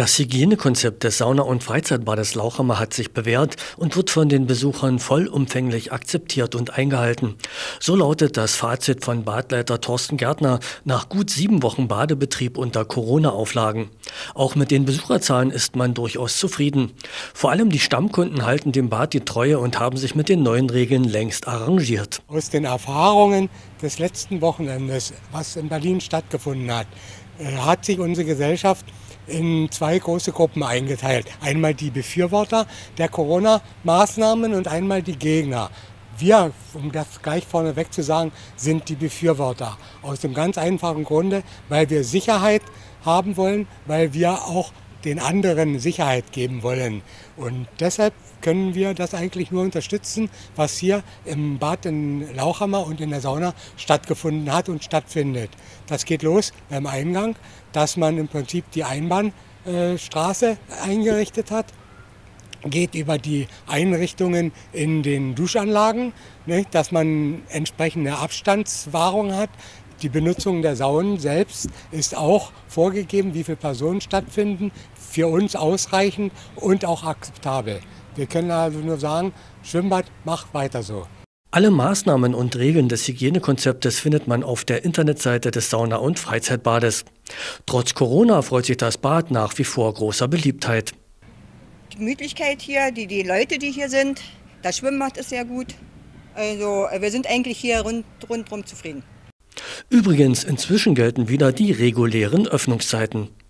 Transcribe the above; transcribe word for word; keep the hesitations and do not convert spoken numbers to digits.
Das Hygienekonzept des Sauna- und Freizeitbades Lauchhammer hat sich bewährt und wird von den Besuchern vollumfänglich akzeptiert und eingehalten. So lautet das Fazit von Badleiter Thorsten Gärtner nach gut sieben Wochen Badebetrieb unter Corona-Auflagen. Auch mit den Besucherzahlen ist man durchaus zufrieden. Vor allem die Stammkunden halten dem Bad die Treue und haben sich mit den neuen Regeln längst arrangiert. Aus den Erfahrungen des letzten Wochenendes, was in Berlin stattgefunden hat, hat sich unsere Gesellschaft in zwei große Gruppen eingeteilt. Einmal die Befürworter der Corona-Maßnahmen und einmal die Gegner. Wir, um das gleich vorneweg zu sagen, sind die Befürworter. Aus dem ganz einfachen Grunde, weil wir Sicherheit haben wollen, weil wir auch den anderen Sicherheit geben wollen. Und deshalb können wir das eigentlich nur unterstützen, was hier im Bad in Lauchhammer und in der Sauna stattgefunden hat und stattfindet. Das geht los beim Eingang, dass man im Prinzip die Einbahnstraße eingerichtet hat, geht über die Einrichtungen in den Duschanlagen, ne, dass man entsprechende Abstandswahrung hat. Die Benutzung der Saunen selbst ist auch vorgegeben, wie viele Personen stattfinden, für uns ausreichend und auch akzeptabel. Wir können also nur sagen, Schwimmbad, mach weiter so. Alle Maßnahmen und Regeln des Hygienekonzeptes findet man auf der Internetseite des Sauna- und Freizeitbades. Trotz Corona freut sich das Bad nach wie vor großer Beliebtheit. Die Gemütlichkeit hier, die, die Leute, die hier sind, das Schwimmbad ist sehr gut. Also wir sind eigentlich hier rund, rundherum zufrieden. Übrigens, inzwischen gelten wieder die regulären Öffnungszeiten.